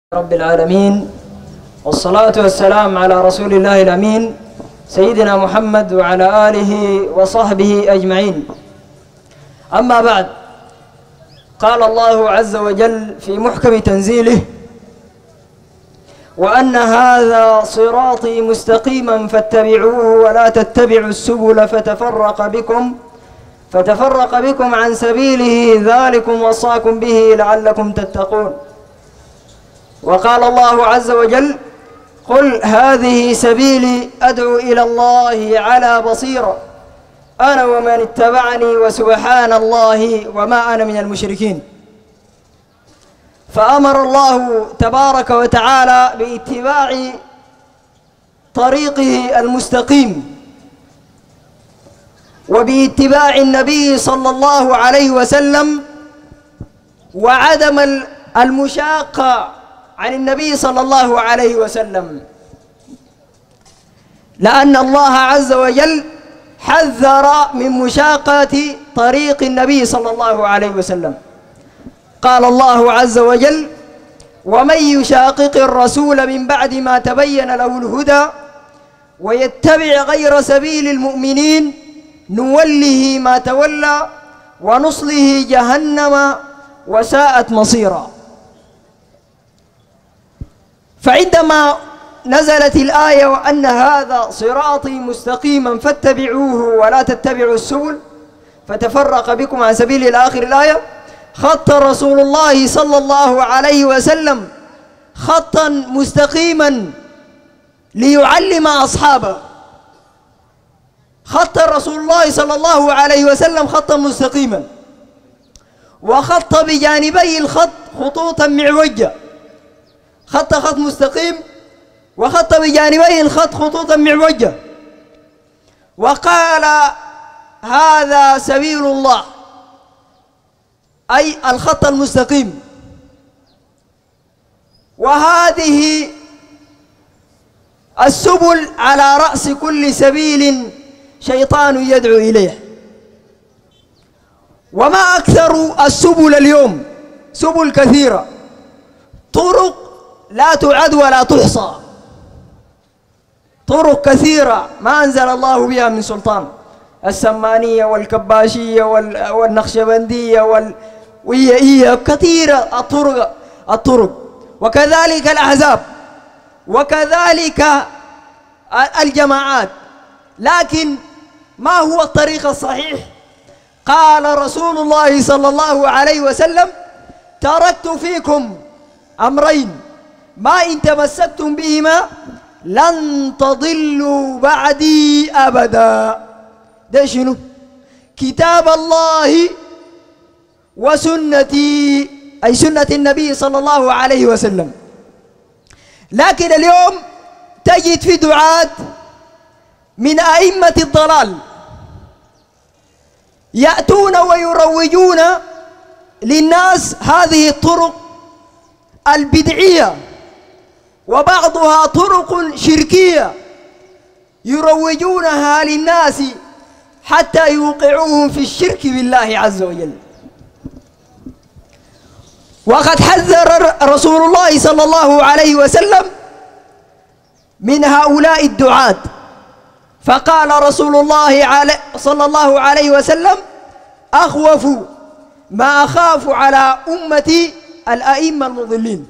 رب العالمين، والصلاة والسلام على رسول الله الأمين سيدنا محمد وعلى آله وصحبه أجمعين. أما بعد، قال الله عز وجل في محكم تنزيله: وأن هذا صراطي مستقيما فاتبعوه ولا تتبعوا السبل فتفرق بكم عن سبيله ذلكم وصاكم به لعلكم تتقون. وقال الله عز وجل: قل هذه سبيلي أدعو إلى الله على بصيرة أنا ومن اتبعني وسبحان الله وما أنا من المشركين. فأمر الله تبارك وتعالى باتباع طريقه المستقيم وباتباع النبي صلى الله عليه وسلم وعدم المشاقة عن النبي صلى الله عليه وسلم، لأن الله عز وجل حذر من مشاقة طريق النبي صلى الله عليه وسلم. قال الله عز وجل: ومن يشاقق الرسول من بعد ما تبين له الهدى ويتبع غير سبيل المؤمنين نوله ما تولى ونصله جهنم وساءت مصيرا. فعندما نزلت الآية: وأن هذا صراطي مستقيما فاتبعوه ولا تتبعوا السبل فتفرق بكم عن سبيل الآخر الآية، خط رسول الله صلى الله عليه وسلم خطا مستقيما ليعلم أصحابه. خط رسول الله صلى الله عليه وسلم خطا مستقيما، وخط بجانبي الخط خطوطا معوجة. خط مستقيم، وخط بجانبي الخط خطوطا معوجة، وقال: هذا سبيل الله، أي الخط المستقيم، وهذه السبل على رأس كل سبيل شيطان يدعو إليه. وما أكثر السبل اليوم؟ سبل كثيرة، طرق لا تعد ولا تحصى، طرق كثيرة ما أنزل الله بها من سلطان، السمانية والكباشية والنخشبندية وهي كثيرة الطرق، وكذلك الأحزاب، وكذلك الجماعات. لكن ما هو الطريق الصحيح؟ قال رسول الله صلى الله عليه وسلم: تركت فيكم أمرين ما إن تمسكتم بهما لن تضلوا بعدي أبدا. ده شنو؟ كتاب الله وسنتي، أي سنة النبي صلى الله عليه وسلم. لكن اليوم تجد في دعاة من أئمة الضلال يأتون ويروجون للناس هذه الطرق البدعية، وبعضها طرق شركية يروجونها للناس حتى يوقعوهم في الشرك بالله عز وجل. وقد حذر رسول الله صلى الله عليه وسلم من هؤلاء الدعاة، فقال رسول الله صلى الله عليه وسلم: أخوف ما أخاف على أمتي الأئمة المضلين.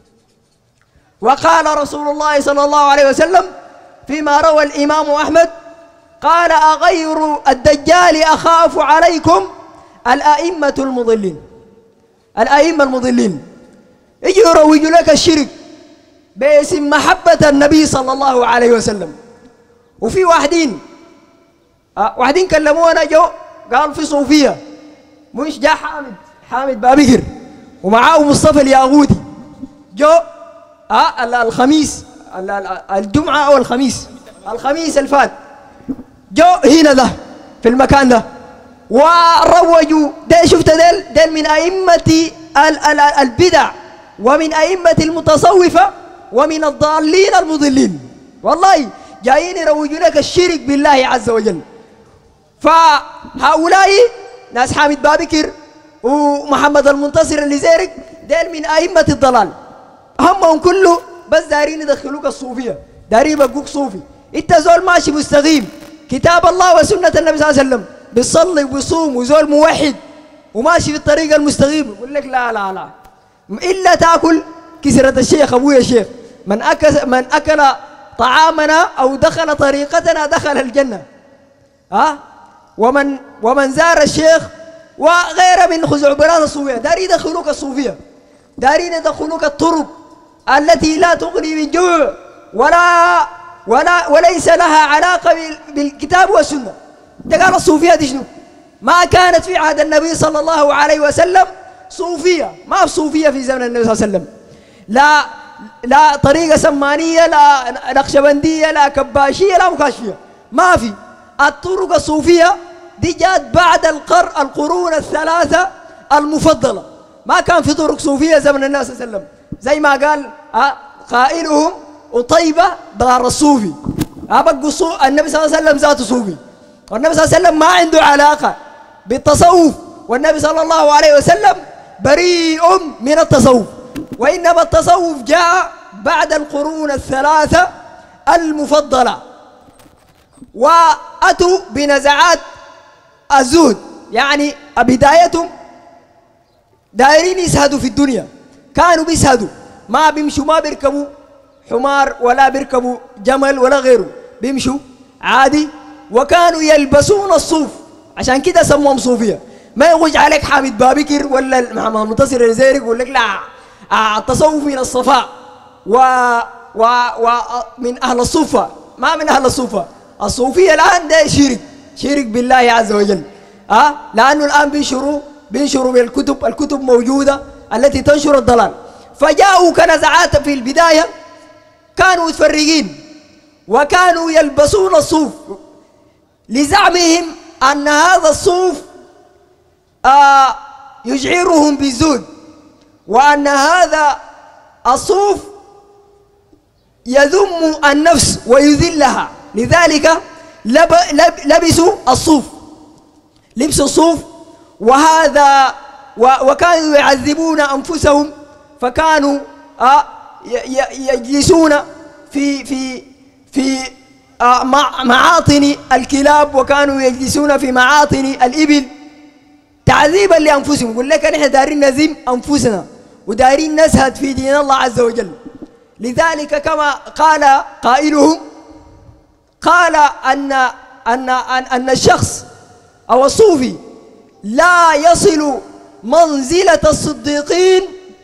وقال رسول الله صلى الله عليه وسلم فيما روى الإمام أحمد: قال: أغير الدجال أخاف عليكم الأئمة المضلين. الأئمة المضلين يجي يروج لك الشرك باسم محبة النبي صلى الله عليه وسلم. وفي واحدين كلمونا جو قال في صوفية، مش جاء حامد بابكر ومعاه مصطفى الياغودي، جو الخميس الجمعة أو الخميس الفات، جو هنا ده في المكان ده وروجوا. ده شفت ديل من أئمة البدع ومن أئمة المتصوفة ومن الضالين المضلين، والله جايين يروجوا لك الشرك بالله عز وجل. فهؤلاء ناس حامد بابكر ومحمد المنتصر اللي زيرك ديل من أئمة الضلال. همهم كله بس دارين يدخلوك الصوفية، دارين يبقوك صوفي. انت زول ماشي مستقيم كتاب الله وسنة النبي صلى الله عليه وسلم، بيصلي وبيصوم وزول موحد وماشي في الطريق المستقيم، يقول لك لا لا لا إلا تأكل كسرة الشيخ أبويا الشيخ، من أكل طعامنا أو دخل طريقتنا دخل الجنة. ومن زار الشيخ وغيره من خزعبلات الصوفية، دارين يدخلوك الصوفية، دارين يدخلوك الطرق التي لا تغني من جوع وليس لها علاقة بالكتاب والسنة. ده قال الصوفية دي شنو؟ ما كانت في عهد النبي صلى الله عليه وسلم صوفية، ما في صوفية في زمن النبي صلى الله عليه وسلم. لا طريقة سمانية، لا نقشبندية، لا كباشية، لا مكاشفية، ما في. الطرق الصوفية دي جات بعد القرون الثلاثة المفضلة، ما كان في طرق صوفية زمن النبي صلى الله عليه وسلم. زي ما قال قائلهم وطيبة دار الصوفي، بقوا النبي صلى الله عليه وسلم ذاته صوفي، والنبي صلى الله عليه وسلم ما عنده علاقة بالتصوف، والنبي صلى الله عليه وسلم بريء من التصوف، وإنما التصوف جاء بعد القرون الثلاثة المفضلة، وأتوا بنزعات الزهد. يعني بدايتهم دايرين يسهدوا في الدنيا، كانوا بيسهدوا، ما بيمشوا، ما بيركبوا حمار ولا بيركبوا جمل ولا غيره، بيمشوا عادي، وكانوا يلبسون الصوف، عشان كده سموهم صوفية. ما يغج عليك حامد بابكر ولا محمد منتصر الزيري يقول لك لا التصوف من الصفاء ومن أهل الصوفة، ما من أهل الصوفة. الصوفية الآن ده شرك بالله عز وجل، لأنه الآن بينشروا بالكتب، الكتب موجودة التي تنشر الضلال. فجاءوا كنزعات في البداية، كانوا متفرقين وكانوا يلبسون الصوف لزعمهم أن هذا الصوف يشعرهم بالزهد، وأن هذا الصوف يذم النفس ويذلها، لذلك لبسوا الصوف، لبسوا الصوف. وكانوا يعذبون أنفسهم، فكانوا يجلسون في معاطن الكلاب، وكانوا يجلسون في معاطن الإبل تعذيبا لأنفسهم. يقول لك نحن دارين نذم أنفسنا ودارين نزهد في دين الله عز وجل. لذلك كما قال قائلهم، قال أن الشخص أو الصوفي لا يصل منزلة الصديقين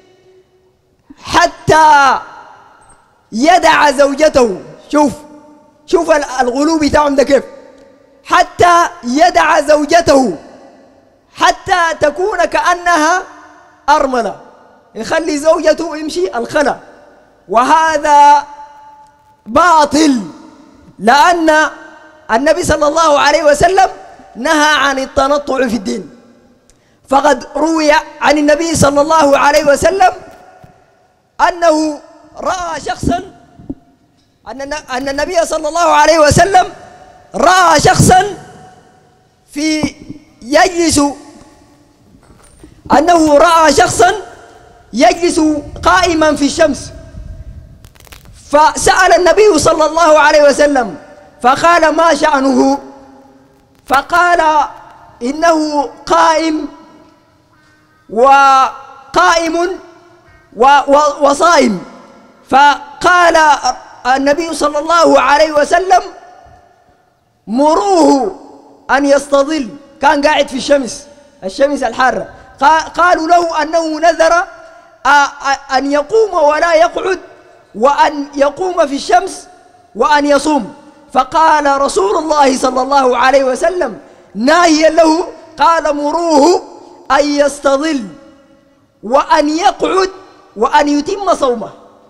حتى يدع زوجته. شوف الغلو بتاعهم ده كيف، حتى يدع زوجته حتى تكون كأنها أرملة، يخلي زوجته يمشي الخلا، وهذا باطل، لأن النبي صلى الله عليه وسلم نهى عن التنطع في الدين. فقد روي عن النبي صلى الله عليه وسلم أنه رأى شخصا، أن النبي صلى الله عليه وسلم رأى شخصا أنه رأى شخصا يجلس قائما في الشمس، فسأل النبي صلى الله عليه وسلم فقال ما شأنه؟ فقال إنه قائم وصائم. فقال النبي صلى الله عليه وسلم مروه أن يستظل، كان قاعد في الشمس الحارة، قالوا له أنه نذر أن يقوم ولا يقعد، وأن يقوم في الشمس وأن يصوم. فقال رسول الله صلى الله عليه وسلم ناهيا له، قال مروه أن يستظل وأن يقعد وأن يتم صومه.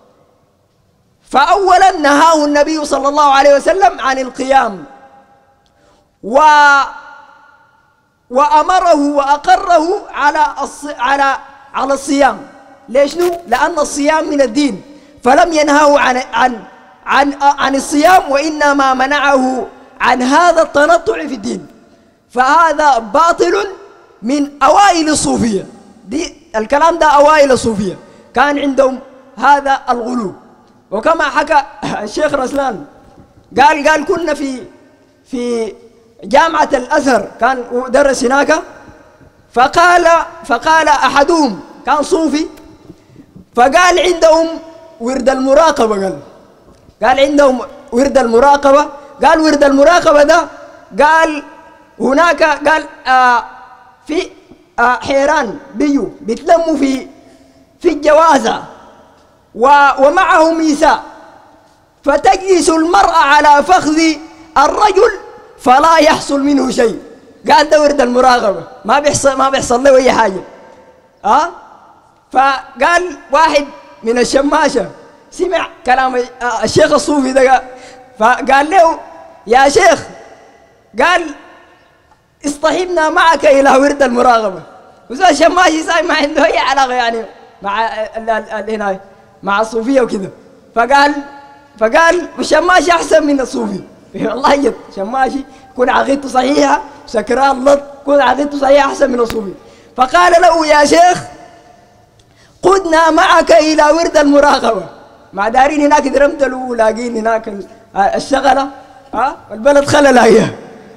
فأولا نهاه النبي صلى الله عليه وسلم عن القيام، وأمره وأقره على الصيام. ليش؟ لأن الصيام من الدين، فلم ينهه عن الصيام، وإنما منعه عن هذا التنطع في الدين. فهذا باطل من أوائل الصوفية، الكلام ده أوائل الصوفية، كان عندهم هذا الغلو. وكما حكى الشيخ رسلان قال كنا في جامعة الأزهر، كان درس هناك، فقال أحدهم كان صوفي، فقال عندهم ورد المراقبة، قال عندهم ورد المراقبة، قال ورد المراقبة ده قال هناك قال في حيران بيو بيتلموا في الجوازة ومعه ميساء، فتجلس المرأة على فخذ الرجل فلا يحصل منه شيء. قال ده ورد المراقبة، ما بيحصل له أي حاجة. فقال واحد من الشماشة سمع كلام الشيخ الصوفي ده، فقال له يا شيخ، قال اصطحبنا معك إلى ورد المراقبة. وزي الشماشي ما عنده أي علاقة يعني مع مع الصوفية وكذا. فقال الشماشي أحسن من الصوفي. والله جد شماشي يكون عقيدته صحيحة، سكران لط، يكون عقيدته صحيحة أحسن من الصوفي. فقال له يا شيخ قدنا معك إلى ورد المراقبة. مع دارين هناك درمتلوا لاقين هناك الشغلة، البلد خلل هي.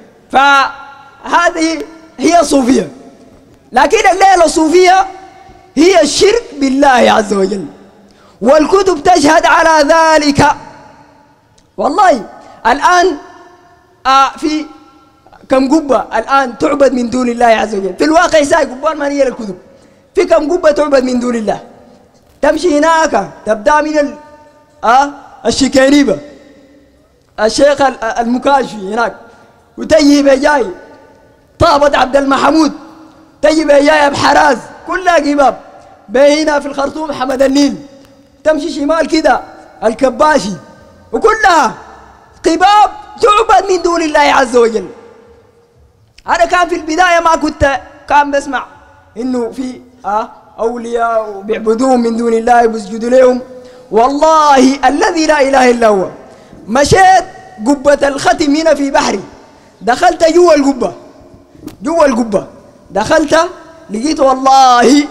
فهذه هي الصوفية. لكن الليلة الصوفية هي الشرك بالله عز وجل، والكتب تشهد على ذلك. والله الآن في كم قبة الآن تعبد من دون الله عز وجل في الواقع. ساي قبان ما هي الكتب، في كم قبة تعبد من دون الله. تمشي هناك تبدأ من الشكيريبة، الشيخ المكاشفي هناك، وتجي بجاي طابت عبد المحمود، تجي بجاي بحراز، كلها قباب. بهنا في الخرطوم حمد النيل، تمشي شمال كده الكباشي، وكلها قباب تعبد من دون الله عز وجل. أنا كان في البداية ما كان بسمع إنه في أولياء بيعبدوهم من دون الله وبيسجدوا لهم. والله الذي لا إله إلا هو مشيت قبة الختم هنا في بحري، دخلت جوا القبة دخلت لقيت والله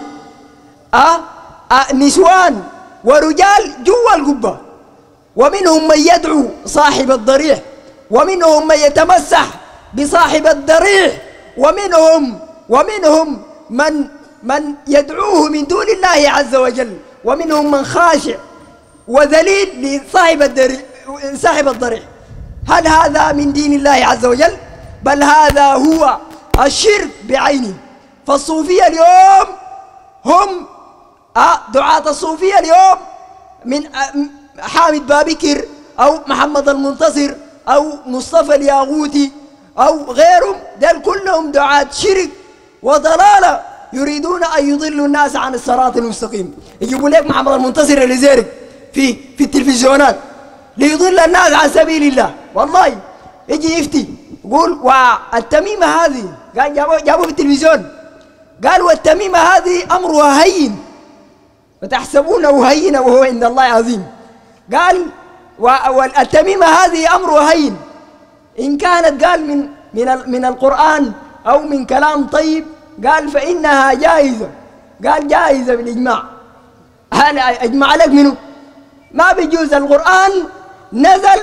نسوان ورجال جوا القبة، ومنهم من يدعو صاحب الضريح، ومنهم من يتمسح بصاحب الضريح، ومنهم من يدعوه من دون الله عز وجل، ومنهم من خاشع وذليل لصاحب الضريح. هل هذا من دين الله عز وجل؟ بل هذا هو الشرك بعينه. فالصوفية اليوم هم دعاة الصوفية اليوم من حامد بابكر أو محمد المنتصر أو مصطفى الياغوتي أو غيرهم، دول كلهم دعاة شرك وضلالة، يريدون أن يضلوا الناس عن الصراط المستقيم. يجيبوا لك محمد المنتصر اللي زيرك في التلفزيونات ليضل الناس عن سبيل الله. والله يجي يفتي يقول والتميمة هذه، قال جابوا في التلفزيون قال والتميمة هذه أمرها هين وتحسبونه هينا وهو عند الله عظيم. قال والتميمة هذه أمرها هين إن كانت قال من القرآن أو من كلام طيب، قال فإنها جائزة. قال جائزة بالإجماع. هل أجمع لك منه؟ ما بيجوز. القرآن نزل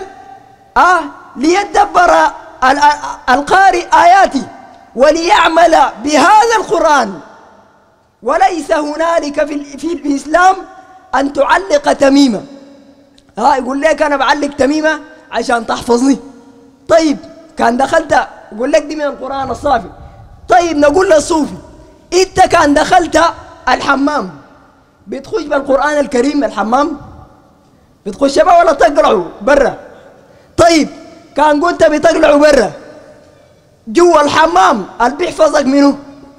ليدبر القارئ آياته وليعمل بهذا القرآن، وليس هنالك في الإسلام أن تعلق تميمة. يقول لك أنا بعلق تميمة عشان تحفظني. طيب كان دخلت يقول لك دي من القرآن الصافي. طيب نقول للصوفي أنت كان دخلت الحمام بتخش بالقرآن الكريم الحمام؟ بتخش بقى ولا تقلعه برا؟ طيب كان قلت بتقلعه برا، جوا الحمام اللي بيحفظك منه؟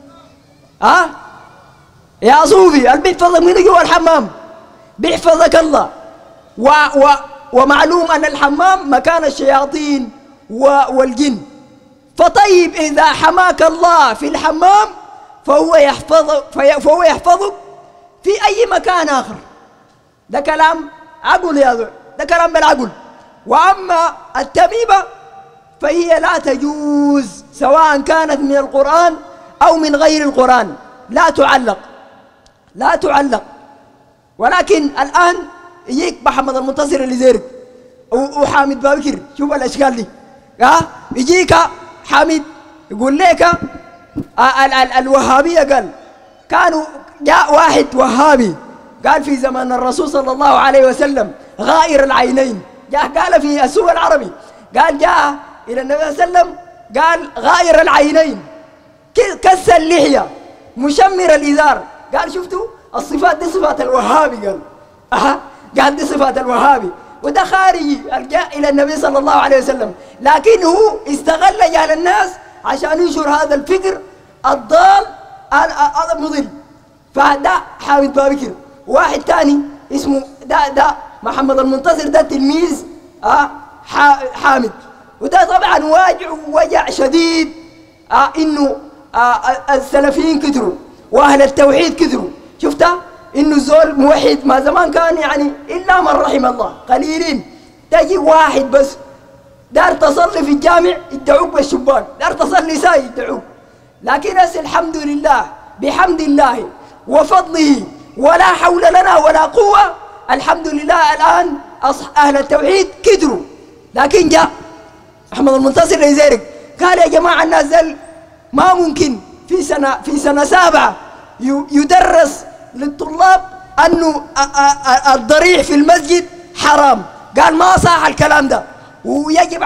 يا صوفي اللي بيحفظك منه جوا الحمام؟ بيحفظك الله. ومعلوم أن الحمام مكان الشياطين والجن. فطيب إذا حماك الله في الحمام فهو يحفظك في أي مكان آخر. ده كلام عقل يا ذو، ده كلام بالعقل. وأما التميمة فهي لا تجوز سواء كانت من القرآن أو من غير القرآن، لا تعلق ولكن الآن يجيك محمد المنتصر اللي زيرك وحامد بابكر، شوف الأشكال دي. يجيك حامد يقول لك الوهابية، قال كانوا جاء واحد وهابي قال في زمن الرسول صلى الله عليه وسلم غائر العينين، جاء قال في السوق العربي، قال جاء إلى النبي صلى الله عليه وسلم قال غائر العينين كس اللحية مشمر الإزار، قال شفتوا الصفات دي صفات الوهابي، قال دي صفات الوهابي، وده خارجي جاء إلى النبي صلى الله عليه وسلم، لكنه استغل جهل الناس عشان ينشر هذا الفكر الضال المضل. فده حامد بابكر. واحد تاني اسمه ده محمد المنتصر، ده تلميذ حامد، وده طبعا وجع شديد انه السلفيين كثروا واهل التوحيد كثروا. شفتها انه زول موحد ما زمان كان يعني الا من رحم الله قليلين، تجي واحد بس دار تصلي في الجامع يدعوك بالشباك، دار تصلي ساي يدعوك. لكن الحمد لله بحمد الله وفضله ولا حول لنا ولا قوة، الحمد لله الآن أهل التوحيد كثروا. لكن جاء محمد المنتصر يزيرك قال يا جماعة الناس دل ما ممكن في سنة 7 يدرس للطلاب أنه الضريح في المسجد حرام. قال ما صح الكلام ده، ويجب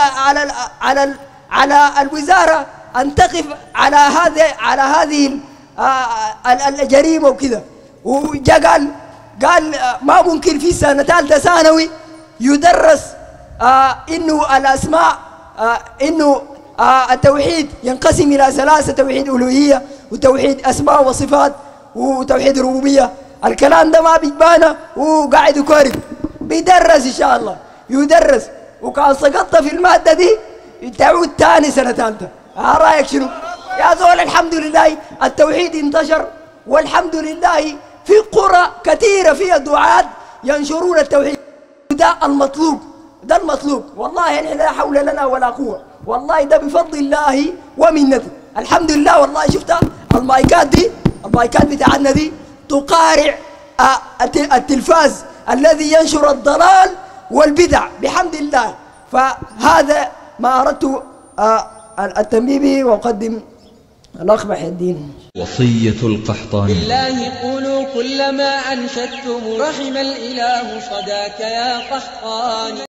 على الوزارة أن تقف على هذه الجريمة وكذا. وجاء قال ما ممكن في سنة 3 ثانوي يدرس إنه الأسماء إنه التوحيد ينقسم إلى 3: توحيد ألوهية، وتوحيد أسماء وصفات، وتوحيد ربوبية. الكلام ده ما بيبانا وقاعد يكارب، بيدرس إن شاء الله يدرس. وكان سقطت في المادة دي تعود تاني سنة 3. رأيك شنو؟ يا زول الحمد لله التوحيد انتشر، والحمد لله في قرى كثيرة فيها دعاة ينشرون التوحيد. ده المطلوب، ده المطلوب. والله لا حول لنا ولا قوة، والله ده بفضل الله ومنته. الحمد لله. والله شفتها المايكات بتاعتنا دي تقارع التلفاز الذي ينشر الضلال والبدع بحمد الله. فهذا ما أردت التنبيه به، وأقدم الأخ محي الدين. وصية القحطاني: لله قولوا كل ما أنشدتم، رحم الإله صداك يا قحطاني.